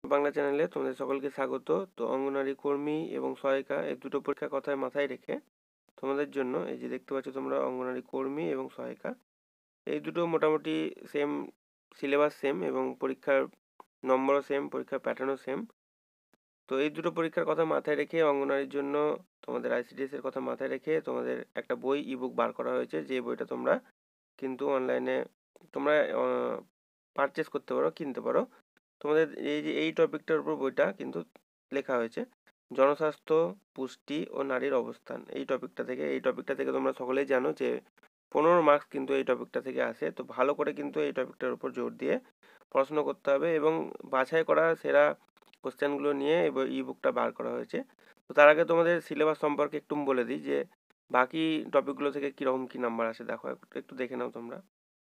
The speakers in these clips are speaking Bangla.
বাংলা চ্যানেলে তোমাদের সকলকে স্বাগত। তো অঙ্গনারী কর্মী এবং সহায়িকা এই দুটো পরীক্ষার কথায় মাথায় রেখে তোমাদের জন্য এই যে দেখতে পাচ্ছ তোমরা অঙ্গনারী কর্মী এবং সহায়িকা এই দুটো মোটামুটি সেম সিলেবাস সেম এবং পরীক্ষার নম্বরও সেম, পরীক্ষার প্যাটার্নও সেম। তো এই দুটো পরীক্ষার কথা মাথায় রেখে অঙ্গনারীর জন্য তোমাদের আইসিডিএস এর কথা মাথায় রেখে তোমাদের একটা বই ইবুক বার করা হয়েছে, যে বইটা তোমরা কিন্তু অনলাইনে তোমরা পারচেস করতে পারো, কিনতে পারো। তোমাদের এই যে এই টপিকটার উপর বইটা কিন্তু লেখা হয়েছে, জনস্বাস্থ্য, পুষ্টি ও নারীর অবস্থান। এই টপিকটা থেকে তোমরা সকলেই জানো যে 15 মার্কস কিন্তু এই টপিকটা থেকে আসে। তো ভালো করে কিন্তু এই টপিকটার উপর জোর দিয়ে পড়াশোনা করতে হবে এবং বাছাই করা সেরা কোশ্চেনগুলো নিয়ে ই বুকটা বার করা হয়েছে। তো তার আগে তোমাদের সিলেবাস সম্পর্কে একটু বলে দিই যে বাকি টপিকগুলো থেকে কীরকম কী নাম্বার আসে। দেখো একটু দেখে নাও তোমরা।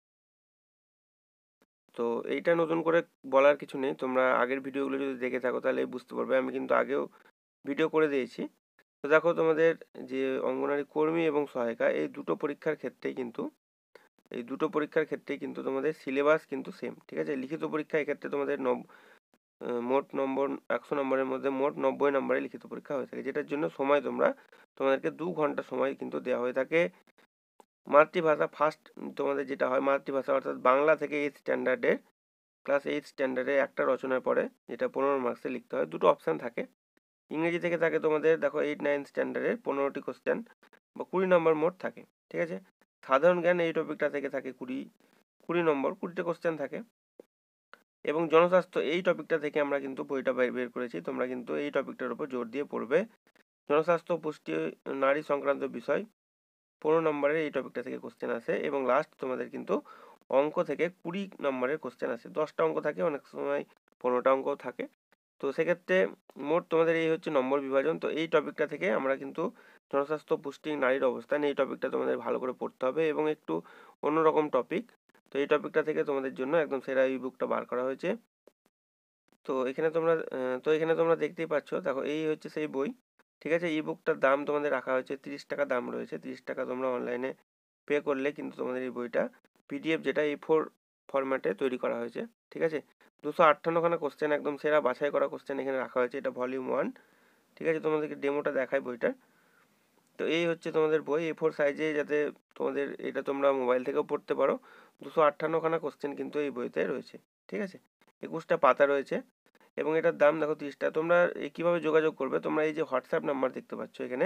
তো এইটা নতুন করে বলার কিছু নেই, তোমরা আগের ভিডিওগুলো যদি দেখে থাকো তাহলে বুঝতে পারবে, আমি কিন্তু আগেও ভিডিও করে দিয়েছি। তো দেখো তোমাদের যে অঙ্গনারী কর্মী এবং সহায়িকা এই দুটো পরীক্ষার ক্ষেত্রেই কিন্তু তোমাদের সিলেবাস কিন্তু সেম, ঠিক আছে। লিখিত পরীক্ষা এক্ষেত্রে তোমাদের মোট নম্বর 100 নম্বরের মধ্যে মোট 90 নম্বরে লিখিত পরীক্ষা হয়ে থাকে, যেটার জন্য সময় তোমাদেরকে 2 ঘন্টা সময় কিন্তু দেওয়া হয়ে থাকে। মাতৃভাষা ফার্স্ট তোমাদের যেটা হয় মাতৃভাষা অর্থাৎ বাংলা থেকে ক্লাস 8 স্ট্যান্ডার্ডে একটা রচনার পরে যেটা 15 মার্কসে লিখতে হয়, দুটো অপশান থাকে। ইংরেজি থেকে থাকে তোমাদের দেখো 8-9 স্ট্যান্ডার্ডের 15টি কোশ্চেন বা 20 নম্বর মোট থাকে, ঠিক আছে। সাধারণ জ্ঞান এই টপিকটা থেকে থাকে 20 নম্বর, 20টা কোশ্চেন থাকে। এবং জনস্বাস্থ্য এই টপিকটা থেকে আমরা কিন্তু বইটা বের করেছি, তোমরা কিন্তু এই টপিকটার উপর জোর দিয়ে পড়বে। জনস্বাস্থ্য, পুষ্টি, নারী সংক্রান্ত বিষয় 15 নম্বরের এই টপিকটা থেকে কোশ্চেন আসে। এবং লাস্ট তোমাদের কিন্তু অঙ্ক থেকে 20 নম্বরের কোশ্চেন আসে। 10টা অঙ্ক থাকে, অনেক সময় 15টা অঙ্কও থাকে। তো সেক্ষেত্রে মোট তোমাদের এই হচ্ছে নম্বর বিভাজন। তো এই টপিকটা থেকে আমরা কিন্তু জনস্বাস্থ্য, পুষ্টি, নারীর অবস্থান এই টপিকটা তোমাদের ভালো করে পড়তে হবে এবং একটু অন্যরকম টপিক। তো এই টপিকটা থেকে তোমাদের জন্য একদম সেরা ই বুকটা বার করা হয়েছে। তো এখানে তোমরা দেখতেই পাচ্ছ, দেখো এই হচ্ছে সেই বই, ঠিক আছে। ই বুকটার দাম তোমাদের রাখা হয়েছে 30 টাকা দাম রয়েছে। 30 টাকা তোমরা অনলাইনে পে করলে কিন্তু তোমাদের এই বইটা পিডিএফ যেটা A4 ফরম্যাটে তৈরি করা হয়েছে, ঠিক আছে। 258খানা কোশ্চেন, একদম সেরা বাছাই করা কোশ্চেন এখানে রাখা হয়েছে। এটা ভলিউম 1, ঠিক আছে। তোমাদেরকে ডেমোটা দেখায় বইটার। তো এই হচ্ছে তোমাদের বই A4 সাইজে, যাতে তোমাদের এটা তোমরা মোবাইল থেকেও পড়তে পারো। 258খানা কোশ্চেন কিন্তু এই বইতে রয়েছে, ঠিক আছে। 21টা পাতা রয়েছে এবং এটার দাম দেখো 30 টাকা। তোমরা কীভাবে যোগাযোগ করবে, তোমরা এই যে হোয়াটসঅ্যাপ নাম্বার দেখতে পাচ্ছ এখানে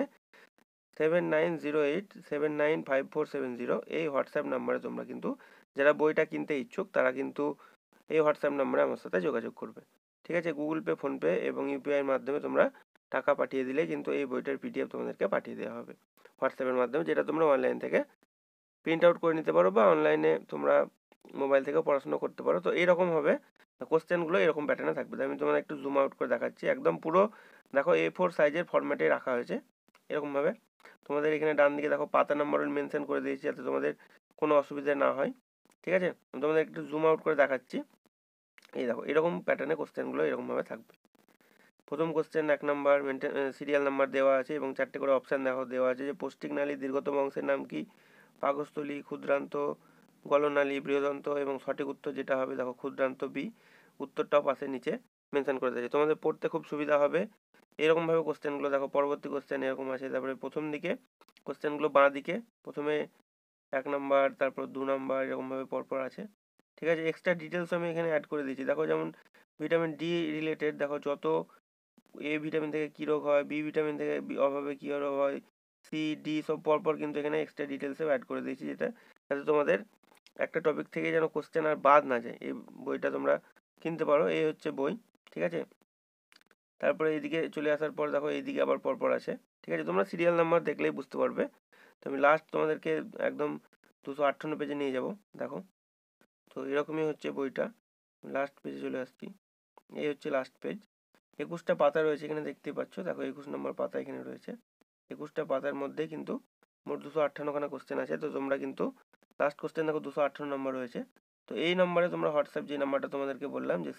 7908795470, এই হোয়াটসঅ্যাপ নাম্বারে তোমরা কিন্তু যারা বইটা কিনতে ইচ্ছুক তারা কিন্তু এই হোয়াটসঅ্যাপ নাম্বারে আমার সাথে যোগাযোগ করবে, ঠিক আছে। গুগল পে, ফোনপে এবং ইউপিআইয়ের মাধ্যমে তোমরা টাকা পাঠিয়ে দিলে কিন্তু এই বইটার পিডিএফ তোমাদেরকে পাঠিয়ে দেওয়া হবে হোয়াটসঅ্যাপের মাধ্যমে, যেটা তোমরা অনলাইন থেকে প্রিন্ট আউট করে নিতে পারো বা অনলাইনে তোমরা মোবাইল থেকেও পড়াশোনা করতে পারো। তো এইরকম হবে কোশ্চেনগুলো, এরকম প্যাটার্নে থাকবে। আমি তোমাদের একটু জুম আউট করে দেখাচ্ছি, একদম পুরো দেখো A4 সাইজের ফরম্যাটে রাখা হয়েছে এরকমভাবে। তোমাদের এখানে ডান দিকে দেখো পাতা নম্বর মেনশন করে দিয়েছি যাতে তোমাদের কোনো অসুবিধা না হয়, ঠিক আছে। আমি তোমাদের একটু জুম আউট করে দেখাচ্ছি। এই দেখো এরকম প্যাটার্নে কোশ্চেনগুলো এরকমভাবে থাকবে। প্রথম কোশ্চেন 1 নম্বর সিরিয়াল নাম্বার দেওয়া আছে এবং 4টে করে অপশান দেওয়া আছে যে পৌষ্টিক নালীর দীর্ঘতম অংশের নাম কি, পাকস্থলী, ক্ষুদ্রান্ত, গলনালী, বৃহদন্ত। এবং সঠিক উত্তর যেটা হবে দেখো ক্ষুদ্রান্ত বি, উত্তরটাও পাশে নিচে মেনশন করে দিয়েছে, তোমাদের পড়তে খুব সুবিধা হবে। এরকমভাবে কোশ্চেনগুলো দেখো। পরবর্তী কোশ্চেন এরকম আছে, তারপরে প্রথম দিকে কোশ্চেনগুলো বাঁ দিকে প্রথমে 1 নম্বর, তারপর 2 নম্বর, এরকমভাবে পরপর আছে, ঠিক আছে। এক্সট্রা ডিটেলস আমি এখানে অ্যাড করে দিয়েছি। দেখো যেমন ভিটামিন ডি রিলেটেড, দেখো যত এ ভিটামিন থেকে কী রোগ হয়, বি ভিটামিন থেকে অভাবে কী রোগ হয়, সি ডি সব পরপর কিন্তু এখানে এক্সট্রা ডিটেলসেও অ্যাড করে দিয়েছি, যেটা যাতে তোমাদের একটা টপিক থেকে যেন কোশ্চেন আর বাদ না যায়। এই বইটা তোমরা কিনতে পারো, এই হচ্ছে বই, ঠিক আছে। তারপরে এইদিকে চলে আসার পর দেখো এইদিকে আবার পরপর আছে, ঠিক আছে। তোমরা সিরিয়াল নাম্বার দেখলেই বুঝতে পারবে। তো আমি লাস্ট তোমাদেরকে একদম 258 পেজে নিয়ে যাব, দেখো। তো এরকমই হচ্ছে বইটা, লাস্ট পেজে চলে আসছি। এই হচ্ছে লাস্ট পেজ। 21টা পাতা রয়েছে এখানে দেখতেই পাচ্ছ, দেখো 21 নম্বর পাতা এখানে রয়েছে। 21টা পাতার মধ্যে কিন্তু মোট 258খানা কোশ্চেন আছে। তো তোমরা কিন্তু লাস্ট কোশ্চেন দেখো 258 নম্বর রয়েছে। তো এই নম্বরে তোমরা হোয়াটসঅ্যাপ যে নাম্বারটা তোমাদেরকে বললাম যে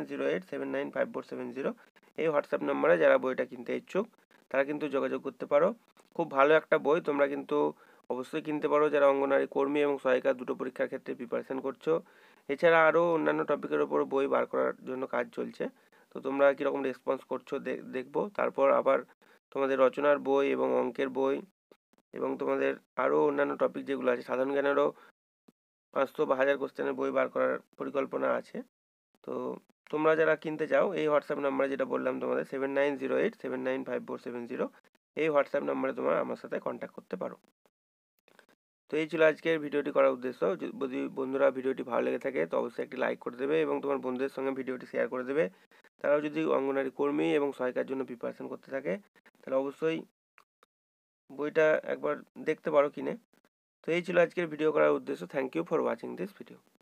7908795470, এই হোয়াটসঅ্যাপ নাম্বারে যারা বইটা কিনতে ইচ্ছুক তারা কিন্তু যোগাযোগ করতে পারো। খুব ভালো একটা বই, তোমরা কিন্তু অবশ্যই কিনতে পারো যারা অঙ্গনারী কর্মী এবং সহায়িকা দুটো পরীক্ষার ক্ষেত্রে প্রিপারেশন করছো। এছাড়া আরও অন্যান্য টপিকের ওপর বই বার করার জন্য কাজ চলছে। তো তোমরা কীরকম রেসপন্স করছো দেখবো। তারপর আবার তোমাদের রচনার বই এবং অঙ্কের বই এবং তোমাদের আরও অন্যান্য টপিক যেগুলো আছে, সাধারণ জ্ঞানেরও 500 বা 1000 কোশ্চেনের বই বার করার পরিকল্পনা আছে। তো তোমরা যারা কিনতে চাও এই হোয়াটসঅ্যাপ নাম্বারে, যেটা বললাম তোমাদের 7908795470, এই হোয়াটসঅ্যাপ নাম্বারে তোমরা আমার সাথে কন্ট্যাক্ট করতে পারো। তো এই ছিল আজকের ভিডিওটি করার উদ্দেশ্য। যদি বন্ধুরা ভিডিওটি ভালো লেগে থাকে তো অবশ্যই একটি লাইক করে দেবে এবং তোমার বন্ধুদের সঙ্গে ভিডিওটি শেয়ার করে দেবে। তারাও যদি অঙ্গনওয়াড়ি কর্মী এবং সহায়িকার জন্য প্রিপারেশন করতে থাকে তাহলে অবশ্যই বইটা একবার দেখতে পারো কিনে। তো এই ছিল আজকের ভিডিও করার উদ্দেশ্য। Thank you for watching this video.